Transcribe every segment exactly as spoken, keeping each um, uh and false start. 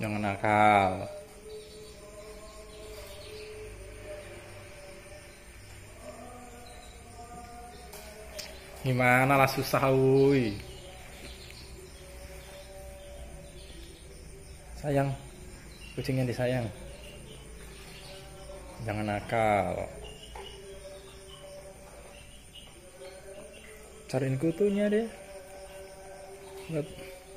Jangan nakal. Gimana lah susah wuih. Sayang, kucingnya disayang. Jangan nakal. Cariin kutunya deh. Lihat.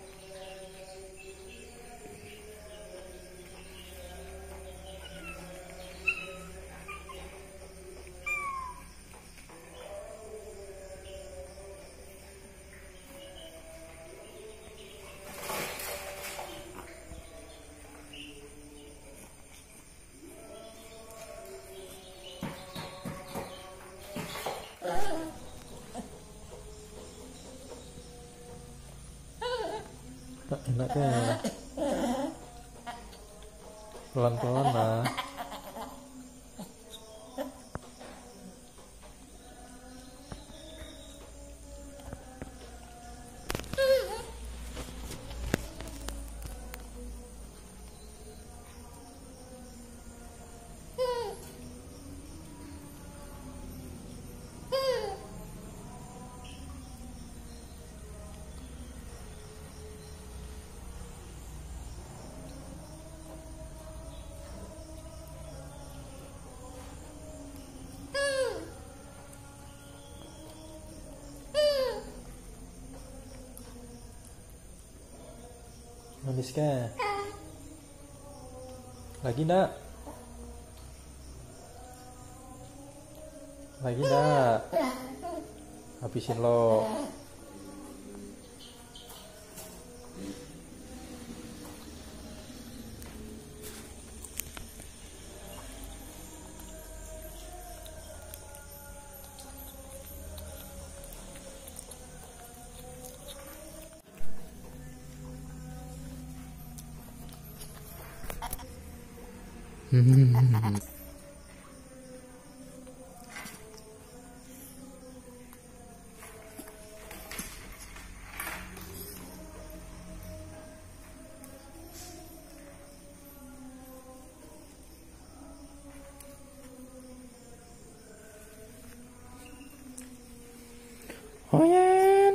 Tak enak ya. Pelan-pelan lah. Manis kan? Lagi nak? Lagi nak? Habisin lo. Hmm. Hoyan.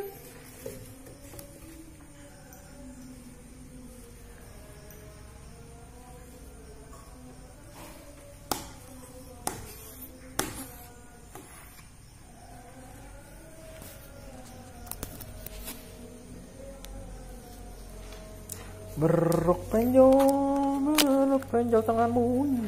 Beruk penjol, beruk penjol tanganmu.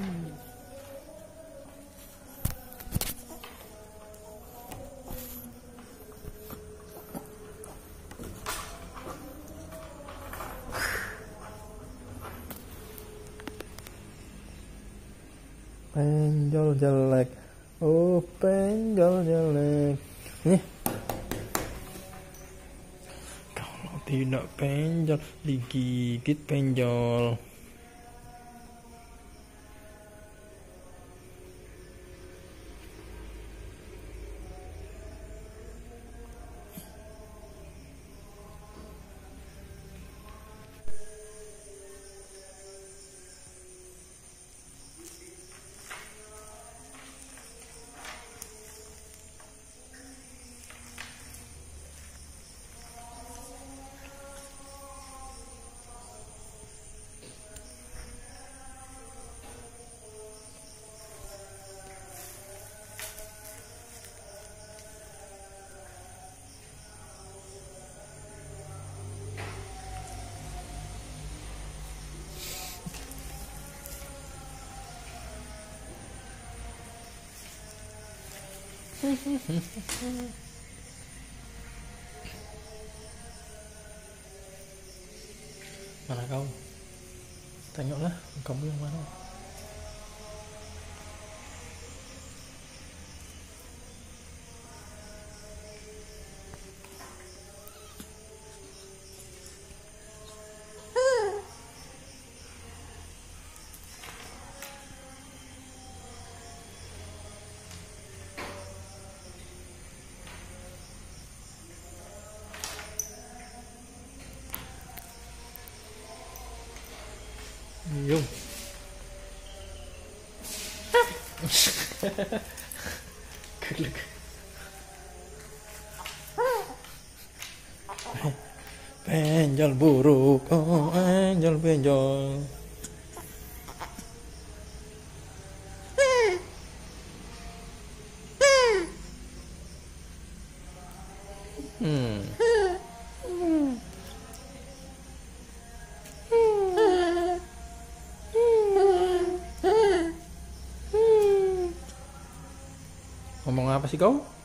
Penjol jelek, oh penjol jelek. Nih. Kalau tidak penjol, digigit penjol. Mana kau? Tengoklah, kamu yang mana? Yung. Kaglag. Benjol buruk, oh benjol benjol. Hmm. Ngomong apa sih kau?